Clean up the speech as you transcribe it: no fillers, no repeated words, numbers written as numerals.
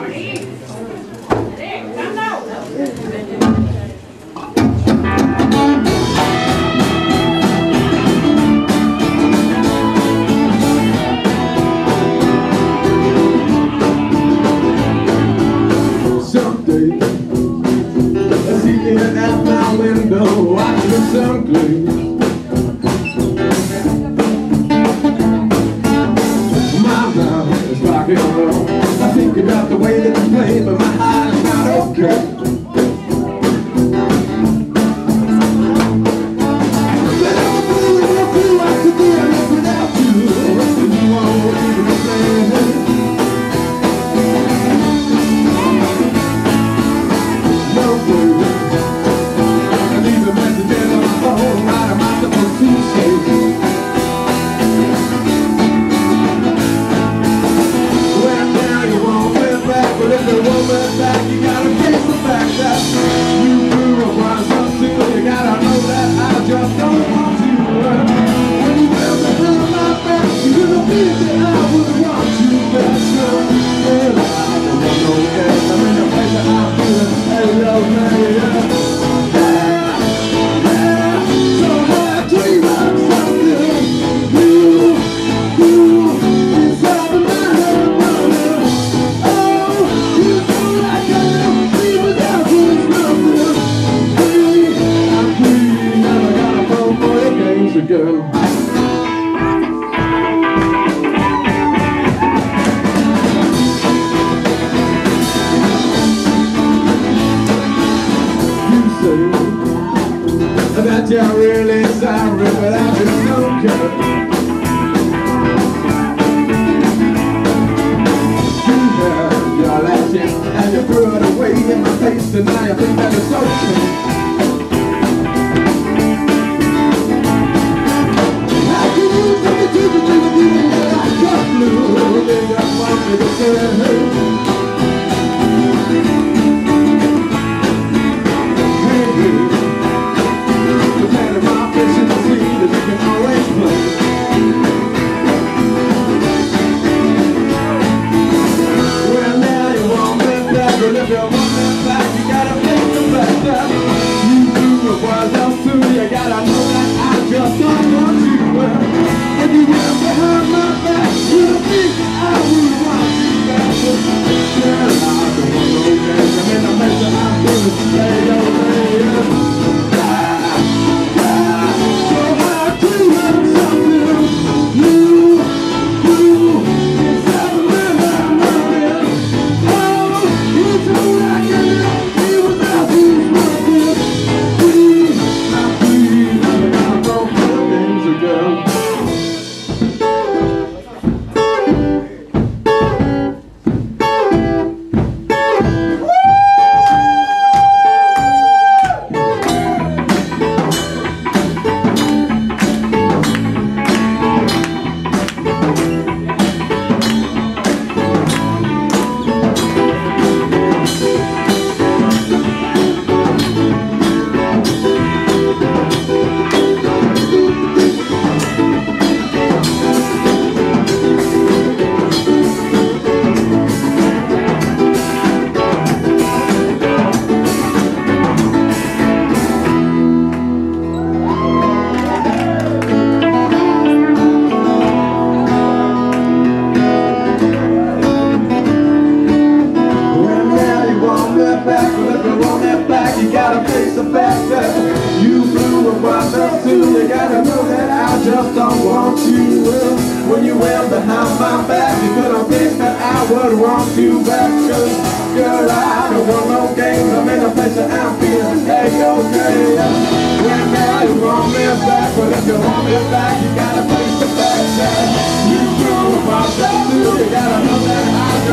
I think about the way that you play, but my heart is not okay. But I'm feeling what you want to do without you. You won't even say. No food. I leave a message in on my phone. What am I supposed to say? But if the woman's back, you gotta face the fact that you grew up wise up too. You gotta know that I just don't want to. When you wear behind my back, you're gonna be that I would want you back. And I don't want no gas. I'm in a place that I'm feeling. Hey, yo, man, yeah. So I dream of something new. Inside of my head. Again. You say that you're really sorry, but I just don't care. You had your last chance and you threw it away in my face, and now you think that it's okay. You gotta know that I just don't want you. When you went behind my back, you couldn't think that I would want you back. Girl, I don't want no games. I'm in a place that I'm feeling okay. When now you want me back, but if you want me back, you gotta face the fact that you grew up myself too. You gotta know that I